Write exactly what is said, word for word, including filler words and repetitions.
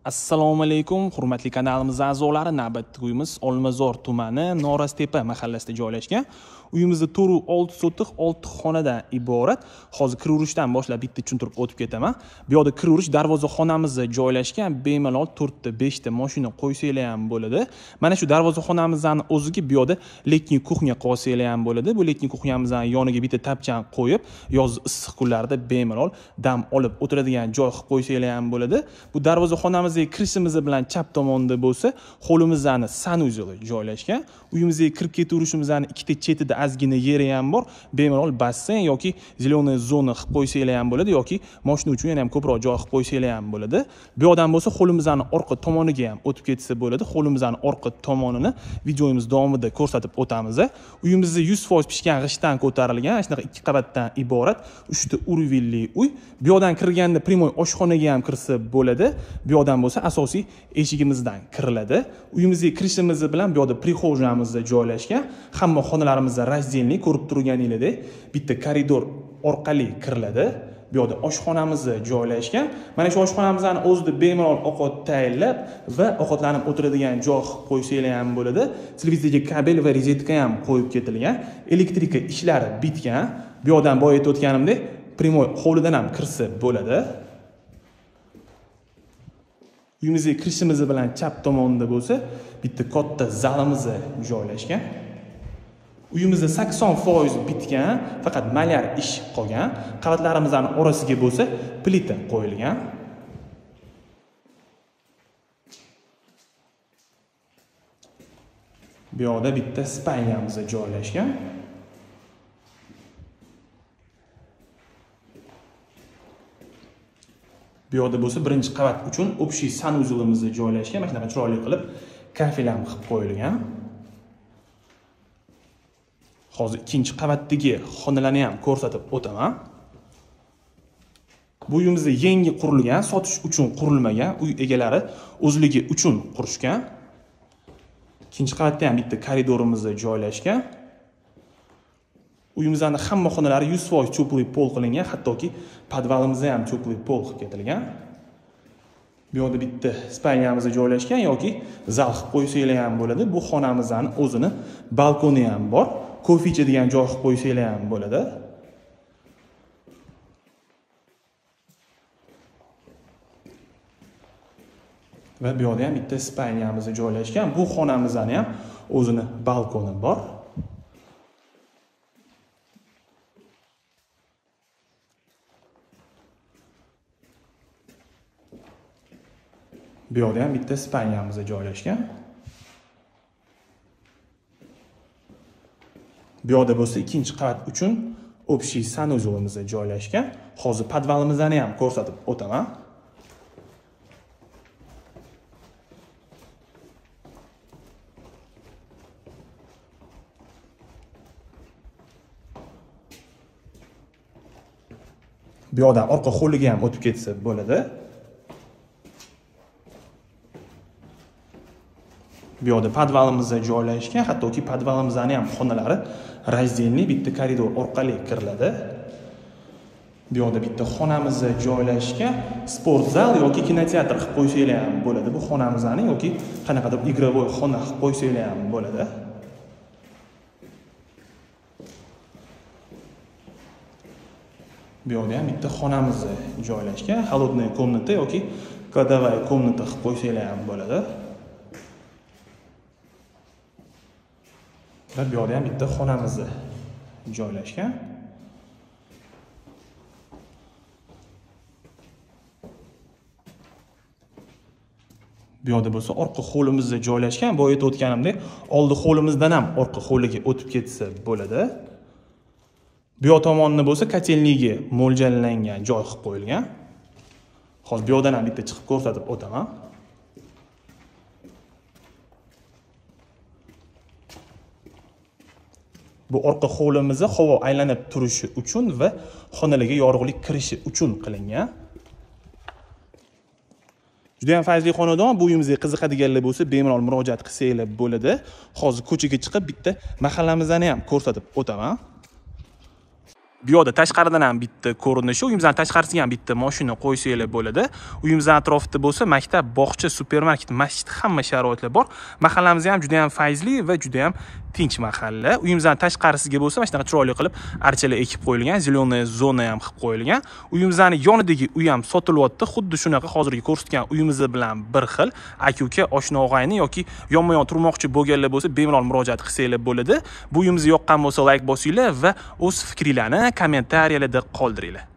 Assalomu alaykum, hurmatli kanalimiz a'zolari. Navbatdagi uyimiz Olmazor tumani Norastepa mahallasida joylashgan. Uyimizda to'rt olti sotix olti xonadan iborat. Hozir kiraverishdan boshlab bitta tushuntirib o'tib ketaman. Bu yoqda kiraverish darvozaxonamizda joylashgan. Bemalol to'rt ta besh ta mashina qo'ysanglar ham bo'ladi. Mana shu darvozaxonamizning o'ziga bu yoqda lekin kuxnya qo'ysanglar ham bo'ladi. Bu lekin kuxnyamizning yoniga bitta tapchan qo'yib, yoz issiq kunlarda bemalol dam olib o'tiradigan joy qilib qo'ysanglar ham bo'ladi. Bu darvozaxonamizga kirishimiz bilan chap tomonda bo'lsa, hovlimizning sanuzeli joylashgan. Uyimizga kirib ketaverishimizning ikkita chetida ozgina yeri ham bor. Bemalol basseyn yoki zelenoy zona qilib qo'ysanglar ham bo'ladi yoki mashina uchun yana ham ko'proq joy qilib qo'ysanglar ham bo'ladi. Bu yoqdan bo'lsa, hovlimizning orqa tomoniga ham o'tib ketsa bo'ladi. Hovlimizning orqa tomonini videomiz davomida ko'rsatib o'tamiz. Uyimizda yuz foiz pishgan g'ishtdan ko'tarilgan, shunaqa ikki qavatdan iborat uchta urvilli uy. Bu yoqdan kirganda primoy oshxonaga ham kirsa bo'ladi. Bu yoqdan bo'lsa asosiy eshigimizdan kiriladi. Uyimizga kirishimiz bilan bu yoqda prixojamizda joylashgan. Hamma xonalarimizni razdelniy ko'rib turganinglardek bitta koridor orqali kiriladi. Bu yoqda oshxonamiz joylashgan. Mana shu oshxonamizning o'zida bemalol ovqat tayyorlab va ovqatlanib o'tiradigan joy qo'ysanglar ham bo'ladi. Televizorga kabel va rozetka ham qo'yib ketilgan. Elektrika ishlari bitgan. Bu yoqdan boya aytib o'tganimdek, primoy hovlidan ham kirsa bo'ladi. Uyimizga kirishimiz bilan chap tomonda bo'lsa, bitta katta zalimiz joylashgan. Uyimizda sakson foiz bitgan, faqat malyar ish qolgan. Qavatlarimizning orasiga bo'lsa, plita qo'yilgan. Bu yoqda bitta spalnyamiz joylashgan. Bu yoqda bo'lsa, birinchi qavat uchun общий sanuzlimiz joylashgan. Mana shunaqa chiroyli qilib kafelam qilib qo'yilgan. Hozir ikkinchi qavatdagi xonalarni ham ko'rsatib o'taman. Bu uyimizda yangi qurilgan, sotish uchun qurilmagan, uy egalari o'zligi uchun qurishgan. Ikkinchi qavatda ham bitta koridorimiz joylashgan. Uyimizning hamma xonalari yuz foiz cho'pli pol qilingan, hattoki podvalimizda ham cho'pli pol qilib ketilgan. Bu yoqda bitta spalnyamiz joylashgan yoki zal qilib qo'ysanglar ham bo'ladi. Bu xonamizning o'zini balkoni ham bor. Kofe ichadigan joy qilib qo'ysanglar ham bo'ladi. Va bu yoqda ham bitta spalnyamiz joylashgan. Bu xonamizning ham o'zini balkoni bor. Bu yoqda ham bitta spalnyamiz joylashgan. Bu yoqda bo'lsa ikkinchi qavat uchun общий sanuzlimiz joylashgan. Hozir podvalimizni ham ko'rsatib o'taman. Bu yoqdan orqa hovliga ham o'tib ketsa bo'ladi. Bu yoqda podvalimiz joylashgan, hattoki podvalimizning ham xonalari razdelniy bitta koridor orqali kiriladi. Bu yoqda bitta xonamiz joylashgan, sport zal yoki kinoteatr qilib qo'ysanglar ham bo'ladi. Bu xonamizning yoki qanaqadir igrovoy xona qilib qo'ysanglar ham bo'ladi. Bu yoqda ham bitta xonamiz joylashgan, холодная комната yoki кладовая комната qilib qo'ysanglar ham bo'ladi. Va bu yoqda ham bitta xonamiz joylashgan. Bu yoqda bo'lsa orqa hovlimizda joylashgan. Bu aytib o'tganimdek, oldi hovlimizdan ham orqa hovliga o'tib ketsa bo'ladi. Bu yoq tomonni bo'lsa kotelniga mo'ljallangan joy qilib qo'yilgan. Hozir bu yoqdan ham bitta chiqib ko'rsatib o'taman. Bu orqa hovlimizda havo aylanib turishi uchun va xonalarga yorug'lik kirishi uchun qilingan. Juda ham fayzli xonadon. Bu uyimizga qiziqadiganlar bo'lsa, bemalol murojaat qilsanglar bo'ladi. Hozir ko'chaga chiqib bitta mahallamizni ham ko'rsatib o'taman. Bu yoqda tashqaridan ham bitta ko'rinishi, uyimizning tashqarisiga ham bitta mashina qo'ysanglar bo'ladi. Uyimizning atrofida bo'lsa, maktab, bog'cha, supermarket, masjid, hamma sharoitlar bor. Mahallamiz ham juda ham fayzli va juda ham tinch mahalla. Uyimizning tashqarisiga bo'lsa, mana shunaqa chiroyli qilib archalar ekib qo'yilgan, zelenoy zona ham qilib qo'yilgan. Uyimizning yonidagi uy ham sotilyapti. Xuddi shunaqa hozirgi ko'rsatgan uyimiz bilan bir xil. Aka-uka, oshna og'ayni yoki yonma-yon turmoqchi bo'lganlar bo'lsa, bemalol murojaat qilsanglar bo'ladi. Bu uyimizni yoqqan bo'lsa, like bosinglar va o'z fikringlarni kommentariyalarda qoldiringlar.